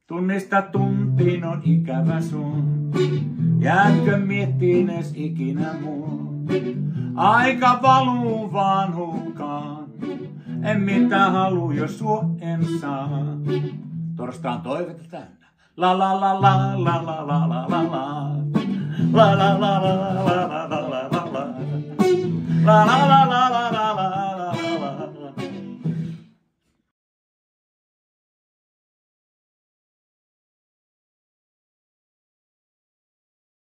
Tunnista tuntiin on ikävä sun, jäätkö miettinees ikinä mua? Aika valuu vaan hukkaan, en mitään haluu, jos sua en saa. Torstain toivetta täynnä. La la la la la la la la la la. La la la la la la la la la. La la la